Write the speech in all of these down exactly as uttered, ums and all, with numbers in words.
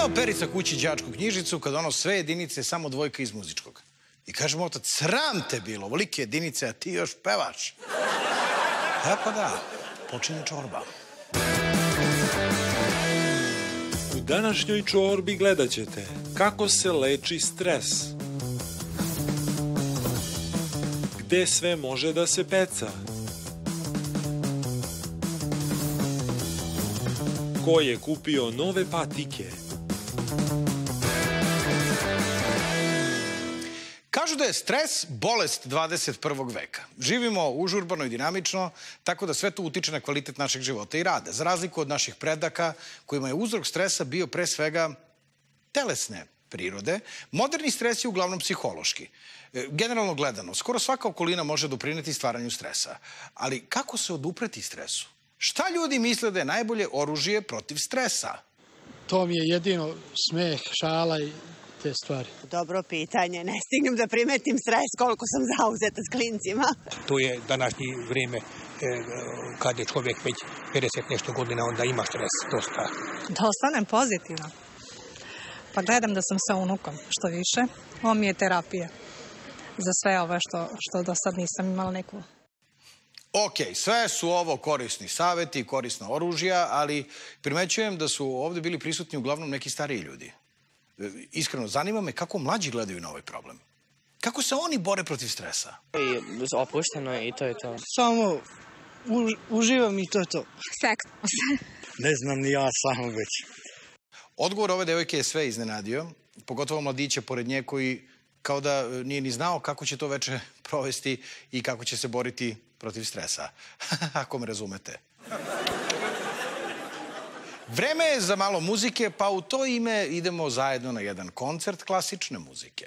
Doneo Perica kući đačku knjižicu kad ono sve jedinice samo dvojka iz muzičkog. I kaže mu otac, sram te bilo, volike jedinice, a ti još pevaš. E pa da, počinje čorba. U današnjoj čorbi gledat ćete kako se leči stres. Gde sve može da se peca? Ko je kupio nove patike? Kažu da je stres bolest dvadeset prvog veka. Živimo užurbano i dinamično, tako da sve to utiče na kvalitet našeg života i rada. Za razliku od naših predaka, kojima je uzrok stresa bio pre svega telesne prirode, moderni stres je uglavnom psihološki. Generalno gledano, skoro svaka okolina može doprineti stvaranju stresa. Ali kako se odupreti stresu? Šta ljudi misle da je najbolje oružje protiv stresa? To mi je jedino smeh, šala i te stvari. Dobro pitanje. Ne stignem da primetim stres koliko sam zauzeta s klincima. To je današnje vrijeme kad je čovjek već pedeset nešto godina, onda ima stres dosta. Da ostanem pozitivna. Pa gledam da sam sa unukom što više. On mi je terapija za sve ove što, što do sad nisam imala neku. Ok, sve su ovo korisni saveti, korisna oružja, ali primećujem da su ovde bili prisutni uglavnom neki stariji ljudi. Iskreno, zanima me kako mlađi gledaju na ovaj problem. Kako se oni bore protiv stresa? I opušteno je i to je to. Samo uživam i to je to. Sekno se. Ne znam ni ja sam već. Odgovor ove devojke je sve iznenadio, pogotovo mladića pored nje koji kao da nije ni znao kako će to veče provesti i kako će se boriti protiv stresa. Ako me razumete. Vreme je za malo muzike, pa u to ime idemo zajedno na jedan koncert klasične muzike.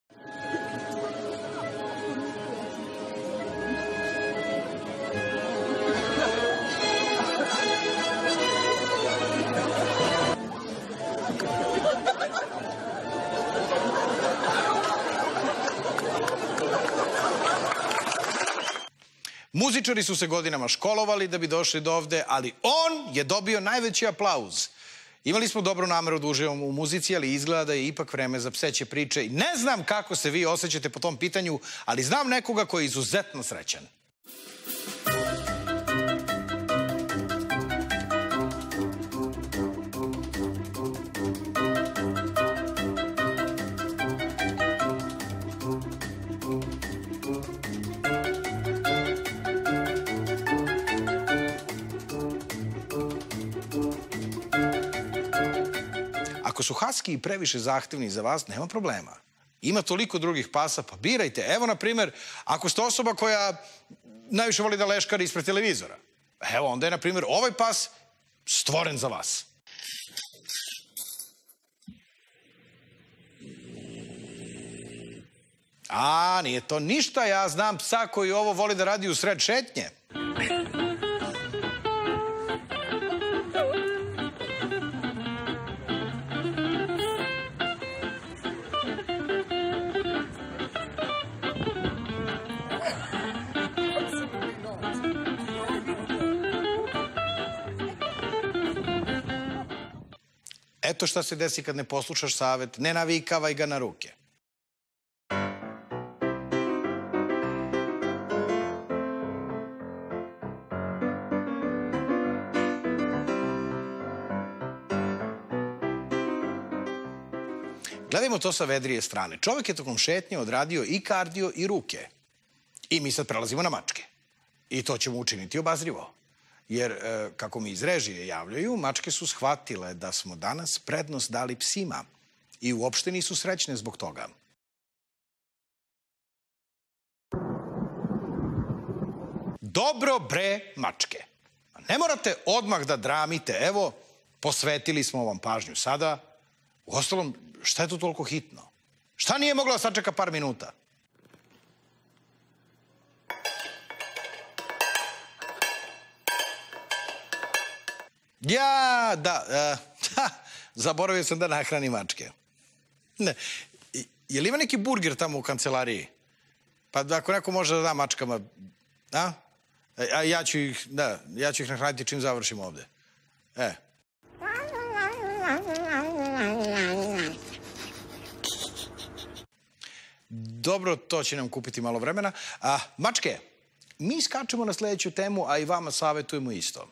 Muzičari su se godinama školovali da bi došli do ovde, ali on je dobio najveći aplauz. Imali smo dobru nameru da uživamo u muzici, ali izgleda da je ipak vreme za pseće priče. I ne znam kako se vi osjećate po tom pitanju, ali znam nekoga koji je izuzetno srećan. Ako su haski previše zahtevni za vas, nema problema. Ima toliko drugih pasa, pa birajte. Evo, na primjer, ako ste osoba koja najviše voli da leškari ispred televizora, evo, onda je, na primjer, ovaj pas stvoren za vas. A, nije to ništa. Ja znam psa koji ovo voli da radi u sred šetnje. Eto šta se desi kad ne poslušaš savet, ne navikavaj ga na ruke. Gledajmo to sa vedrije strane. Čovjek je tokom šetnje odradio i kardio i ruke. I mi sad prelazimo na mačke. I to ćemo učiniti obazrivo. Jer, kako mi iz režije javljaju, mačke su shvatile da smo danas prednost dali psima i uopšte nisu srećne zbog toga. Dobro bre, mačke. Ne morate odmah da dramite. Evo, posvetili smo vam pažnju sada. Uostalom, šta je to toliko hitno? Šta nije mogla da sačeka par minuta? Ja, da, uh, zaboravio sam da nahrani mačke. Ne, je li ima neki burger tamo u kancelariji? Pa ako neko može da da mačkama, a? A ja ću ih, da, ja ću ih nahraniti čim završim ovde. E. dobro, to će nam kupiti malo vremena. A, mačke, mi skačemo na sledeću temu, a i vama savjetujemo isto.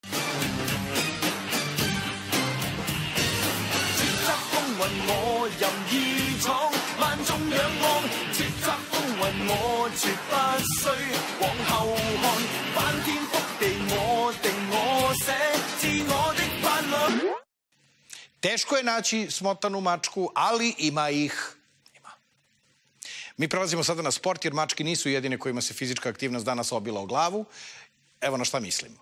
Teško je naći smotanu mačku, ali ima ih. Ima. Mi prelazimo sada na sport, jer mačke nisu jedine kojima se fizička aktivnost danas obila o glavu. Evo na šta mislim.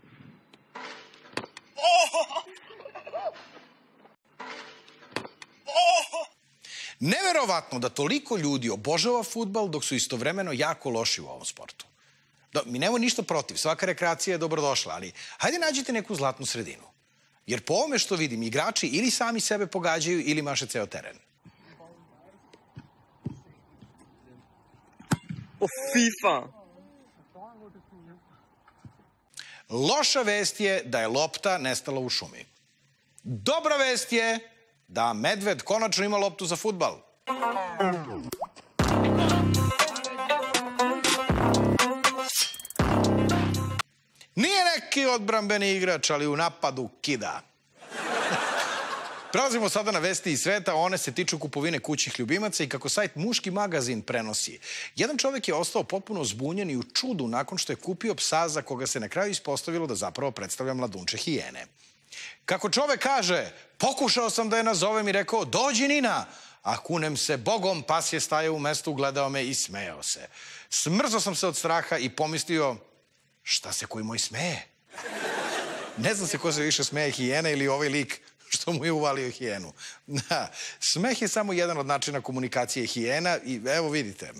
Neverovatno da toliko ljudi obožava fudbal dok su istovremeno jako loši u ovom sportu. Mi nemamo ništa protiv, svaka rekreacija je dobrodošla, ali hajde nađite neku zlatnu sredinu. Jer po ovome što vidim, igrači ili sami sebe pogađaju ili maše ceo teren. O, FIFA! Loša vest je da je lopta nestala u šumi. Dobra vest je da medved konačno ima loptu za fudbal. Nije neki odbrambeni igrač, ali u napadu kida. Prelazimo sada na vesti iz sveta, one se tiču kupovine kućnih ljubimaca i kako sajt Muški magazin prenosi. Jedan čovjek je ostao potpuno zbunjen i u čudu nakon što je kupio psa za koga se na kraju ispostavilo da zapravo predstavlja mladunče hijene. Kako čovek kaže, pokušao sam da je nazovem i rekao, dođi Nina, a kunem se Bogom, pas je stajao u mestu, gledao me i smejao se. Smrzao sam se od straha i pomislio, šta se koji moj smeje? Ne znam se ko se više smeje, hijena ili ovaj lik što mu je uvalio hijenu. Da, smeh je samo jedan od načina komunikacije hijena i evo vidite.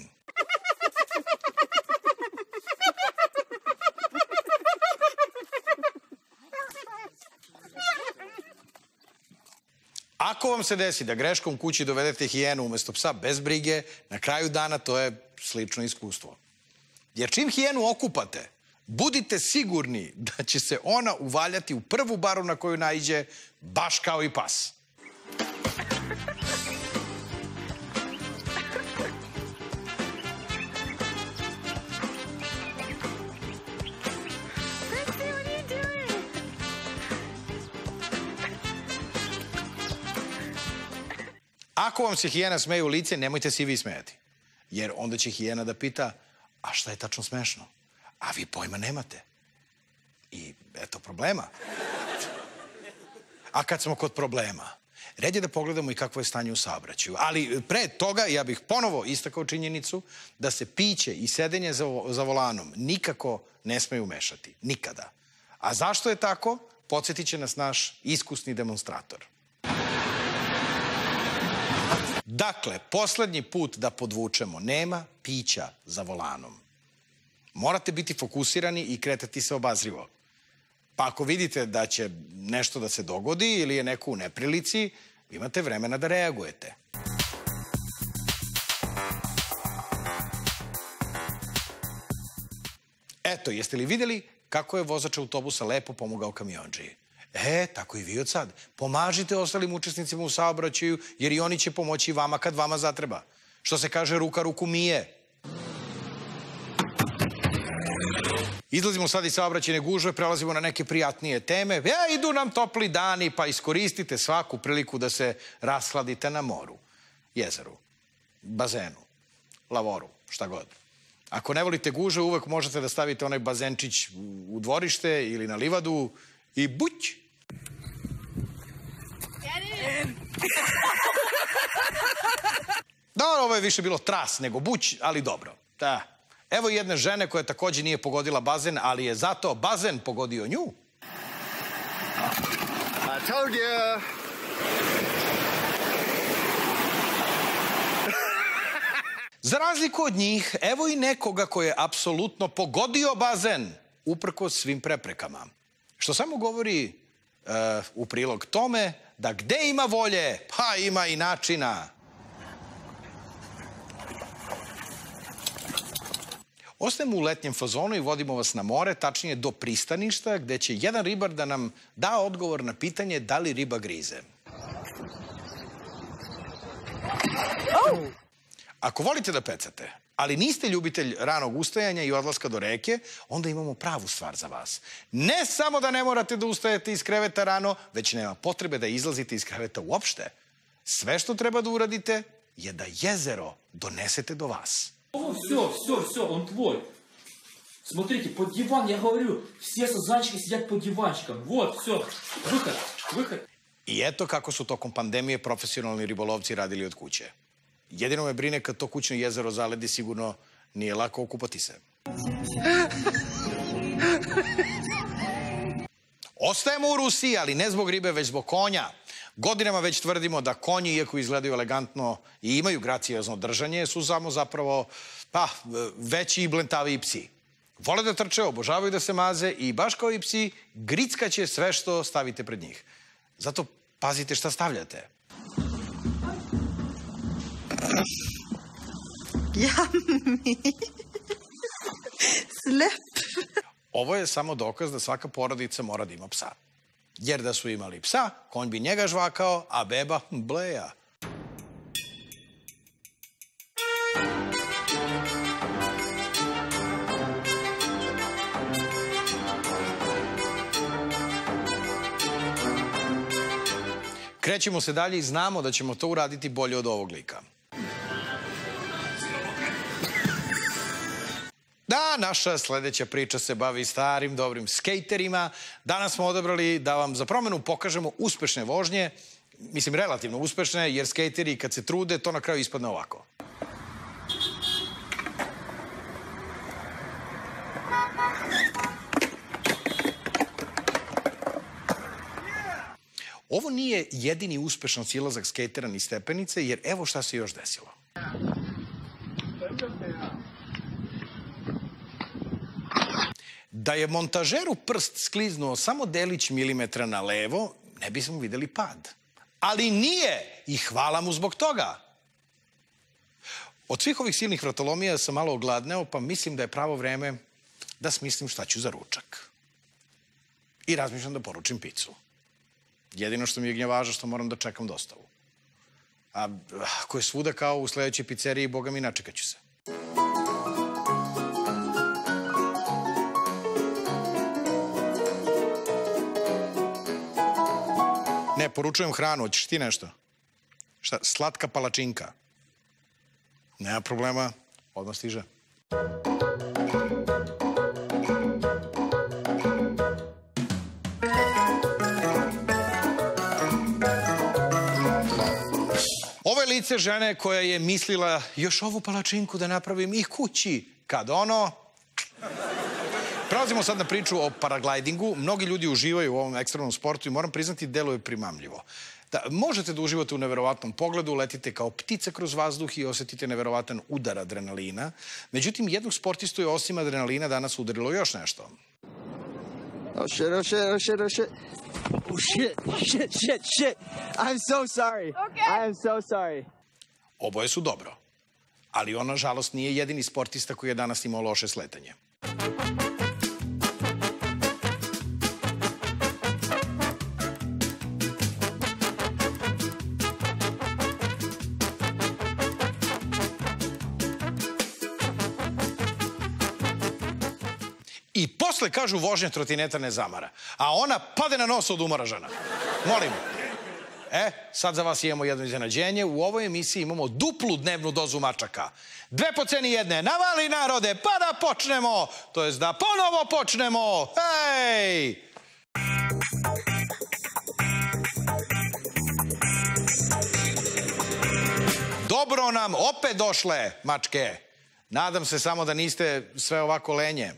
Ako vam se desi da greškom kući dovedete hijenu umesto psa bez brige, na kraju dana to je slično iskustvo. Jer čim hijenu okupate, budite sigurni da će se ona uvaljati u prvu baru na koju naiđe, baš kao i pas. Ako vam se hijena smeje u lice, nemojte se i vi smejati. Jer onda će hijena da pita, a šta je tačno smešno? A vi pojma nemate. I eto problema. A kad smo kod problema, red je da pogledamo i kakvo je stanje u saobraćaju. Ali pre toga ja bih ponovo istakao činjenicu da se piće i sedenje za, za volanom nikako ne smeju mešati. Nikada. A zašto je tako? Podsjetit će nas naš iskusni demonstrator. Dakle, poslednji put da podvučemo, nema pića za volanom. Morate biti fokusirani i kretati se obazrivo. Pa ako vidite da će nešto da se dogodi ili je neko u neprilici, imate vremena da reagujete. Eto, jeste li vidjeli kako je vozač autobusa lepo pomogao kamionđiji? E, tako i vi od sad. Pomažite ostalim učesnicima u saobraćaju, jer i oni će pomoći vama kad vama zatreba. Što se kaže, ruka ruku mije. Izlazimo sad iz saobraćajne gužve, prelazimo na neke prijatnije teme. E, idu nam topli dani, pa iskoristite svaku priliku da se rashladite na moru, jezeru, bazenu, lavoru, šta god. Ako ne volite gužve, uvek možete da stavite onaj bazenčić u dvorište ili na livadu i buć! Dobro, ovo je više bilo tras nego buć, ali dobro. Da. Evo jedne žene koja takođe nije pogodila bazen, ali je zato bazen pogodio nju. I told you. Za razliku od njih, evo i nekoga koji je apsolutno pogodio bazen, uprkos svim preprekama. Što samo govori uh, u prilog tome da gde ima volje, pa ima i načina. Ostajemo u letnjem fazonu i vodimo vas na more, tačnije do pristaništa, gde će jedan ribar da nam da odgovor na pitanje da li riba grize. Ako volite da pecate, ali niste ljubitelj ranog ustajanja i odlaska do reke, onda imamo pravu stvar za vas. Ne samo da ne morate da ustajete iz kreveta rano, već nema potrebe da izlazite iz kreveta uopšte. Sve što treba da uradite je da jezero donesete do vas. О, все, все, все, он твой. Смотрите, под диван, я говорю, все сазанчики сидят под диванчиком. Вот, все, выход, выход. I eto kako su tokom pandemije profesionalni ribolovci radili od kuće. Jedino me brine kad to kućno jezero zaledi, sigurno nije lako okupati se. Ostajemo u Rusiji, ali ne zbog ribe, već zbog konja. Godinama već tvrdimo da konji, iako izgledaju elegantno i imaju graciozno držanje, su samo zapravo pa, veći i blentaviji psi. Vole da trče, obožavaju da se maze i baš kao i psi, grickaće sve što stavite pred njih. Zato pazite šta stavljate. Yummy. Slep. Ovo je samo dokaz da svaka porodica mora da ima psa. Jer da su imali psa, konj bi njega žvakao, a beba bleja. Krećemo se dalje i znamo da ćemo to uraditi bolje od ovog lika. Da, naša sledeća priča se bavi starim, dobrim skejterima. Danas smo odabrali da vam za promenu pokažemo uspešne vožnje, mislim relativno uspešne, jer skejteri kad se trude, to na kraju ispadne ovako. Ovo nije jedini uspešan silazak skejtera ni stepenice, jer evo šta se još desilo. Da je montažeru prst skliznuo samo delić milimetra na levo, ne bismo videli pad. Ali nije i hvala mu zbog toga. Od svih ovih silnih vratolomija sam malo ogladneo, pa mislim da je pravo vreme da smislim šta ću za ručak. I razmišljam da poručim picu. Jedino što mi je gnjavaža što moram da čekam dostavu. A ako je svuda kao u sledećoj pizzeriji, boga mi, načekat ću se. Ne, poručujem hranu, hoćeš ti nešto? Šta, slatka palačinka? Nema problema, odmah stiže. Ovo je lice žene koja je mislila još ovu palačinku da napravim i kući, kad ono... Prelazimo sad na priču o paraglidingu. Mnogi ljudi uživaju u ovom ekstremnom sportu i moram priznati, deluje primamljivo. Da, možete da uživate u neverovatnom pogledu, letite kao ptica kroz vazduh i osetite neverovatan udar adrenalina. Međutim, jednog sportistu je osim adrenalina danas udarilo još nešto. Oh shit, oh shit, oh shit, oh shit. Oh shit, shit, shit, shit. I'm so sorry. Okay. I am so sorry. Oboje su dobro. Ali on, nažalost, nije jedini sportista koji je danas imao loše sletanje. I posle kažu vožnja trotineta ne zamara. A ona pade na nos od umora žena. Molim. E, sad za vas imamo jedno iznenađenje. U ovoj emisiji imamo duplu dnevnu dozu mačaka. Dve po ceni jedne. Navali narode, pa da počnemo. To jest da ponovo počnemo. Hej! Dobro nam opet došle, mačke. Nadam se samo da niste sve ovako lenje.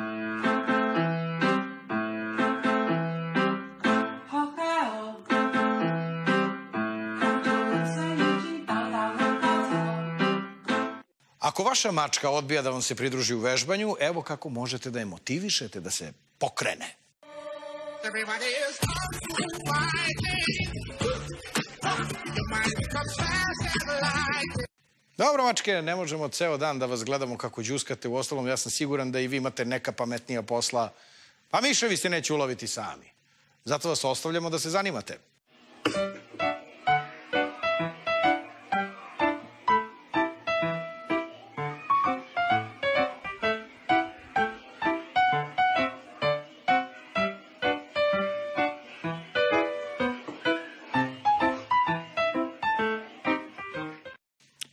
Ako vaša mačka odbija da vam se pridruži u vežbanju, evo kako možete da je motivišete da se pokrene. Dobro, mačke, ne možemo ceo dan da vas gledamo kako đuskate. Uostalom, ja sam siguran da i vi imate neka pametnija posla. A miševi se neće uloviti sami. Zato vas ostavljamo da se zanimate.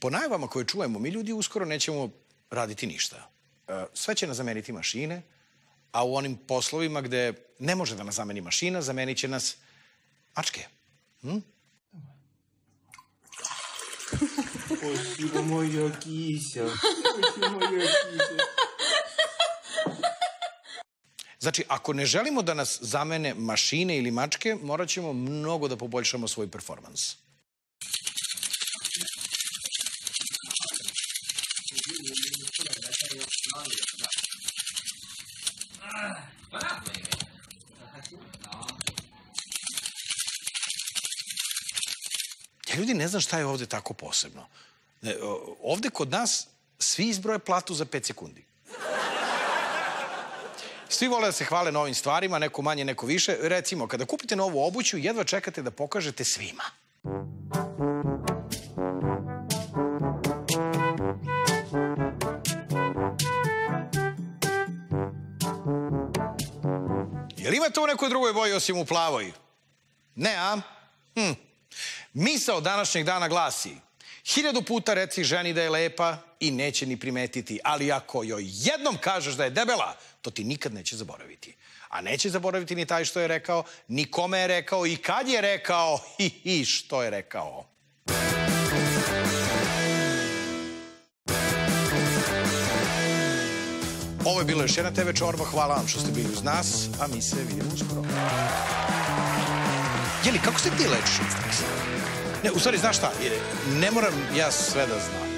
po najavama koje čujemo, mi ljudi uskoro nećemo raditi ništa. Sve će nas zameniti mašine, a u onim poslovima gde ne može da nas zameni mašina, zamenit će nas mačke. Hm? Спасибо, моя кися. Спасибо, моя кися. Znači, ako ne želimo da nas zamene mašine ili mačke, morat ćemo mnogo da poboljšamo svoj performans. Ja ljudi ne znam šta je ovde tako posebno. Ovde kod nas svi izbroje platu za pet sekundi. Svi vole da se hvale novim stvarima, neko manje, neko više. Recimo, kada kupite novu obuću, jedva čekate da pokažete svima. Jel imate u nekoj drugoj boji osim u plavoj? Ne, a? Hm. Misao današnjeg dana glasi: hiljadu puta reci ženi da je lepa i neće ni primetiti, ali ako joj jednom kažeš da je debela, to ti nikad neće zaboraviti. A neće zaboraviti ni taj što je rekao, ni kome je rekao i kad je rekao i, i što je rekao. Ovo je bilo još jedna te ve Čorba. Hvala vam što ste bili uz nas, a mi se vidimo uskoro. Jeli, kako se ti lečiš od stresa? Ne, u stvari, znaš šta? Ne moram ja sve da znam.